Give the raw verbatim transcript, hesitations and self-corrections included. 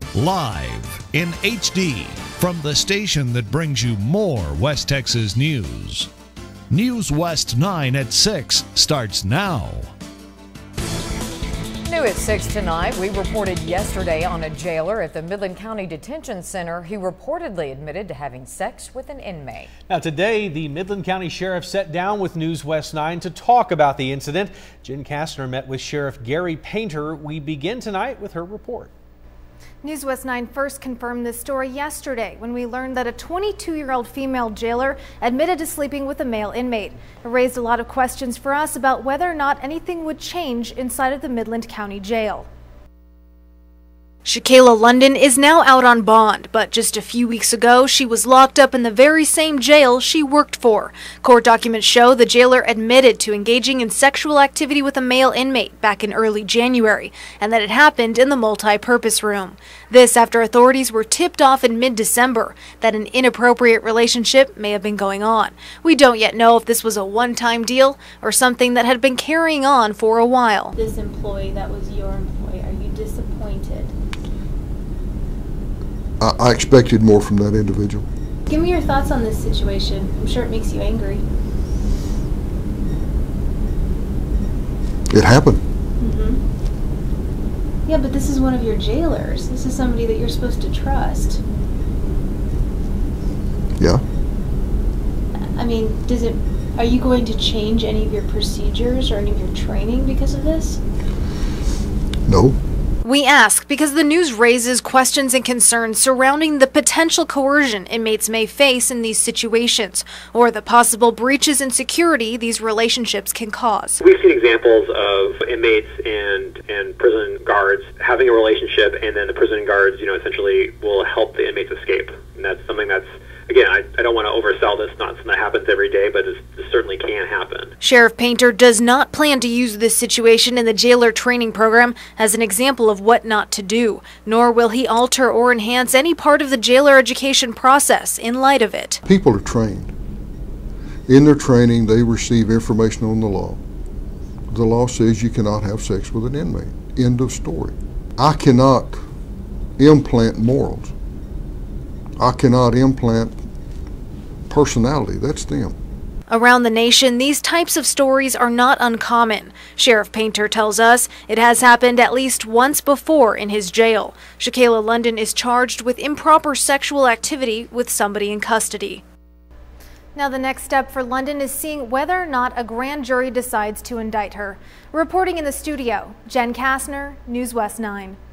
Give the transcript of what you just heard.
Live in H D from the station that brings you more West Texas news. NewsWest nine at six starts now. New at six tonight, we reported yesterday on a jailer at the Midland County Detention Center who reportedly admitted to having sex with an inmate. Now today, the Midland County Sheriff sat down with NewsWest nine to talk about the incident. Jen Kastner met with Sheriff Gary Painter. We begin tonight with her report. NewsWest nine first confirmed this story yesterday when we learned that a twenty-two-year-old female jailer admitted to sleeping with a male inmate. It raised a lot of questions for us about whether or not anything would change inside of the Midland County Jail. Shaquela London is now out on bond, but just a few weeks ago she was locked up in the very same jail she worked for. Court documents show the jailer admitted to engaging in sexual activity with a male inmate back in early January, and that it happened in the multi-purpose room. This after authorities were tipped off in mid-December that an inappropriate relationship may have been going on. We don't yet know if this was a one-time deal or something that had been carrying on for a while. This employee that was your employee, are you disappointed? I expected more from that individual. Give me your thoughts on this situation. I'm sure it makes you angry. It happened. Mm-hmm. Yeah, but this is one of your jailers. This is somebody that you're supposed to trust. Yeah. I mean, does it? Are you going to change any of your procedures or any of your training because of this? No. We ask because the news raises questions and concerns surrounding the potential coercion inmates may face in these situations, or the possible breaches in security these relationships can cause. We've seen examples of inmates and, and prison guards having a relationship, and then the prison guards, you know, essentially will help the inmates escape. And that's something that's, again, I, I don't want to oversell this, not something that happens every day, but this, this certainly can happen. Sheriff Painter does not plan to use this situation in the jailer training program as an example of what not to do, nor will he alter or enhance any part of the jailer education process in light of it. People are trained. In their training, they receive information on the law. The law says you cannot have sex with an inmate. End of story. I cannot implant morals. I cannot implant personality. That's them. Around the nation, these types of stories are not uncommon. Sheriff Painter tells us it has happened at least once before in his jail. Shaquela London is charged with improper sexual activity with somebody in custody. Now the next step for London is seeing whether or not a grand jury decides to indict her. Reporting in the studio, Jen Kastner, NewsWest nine.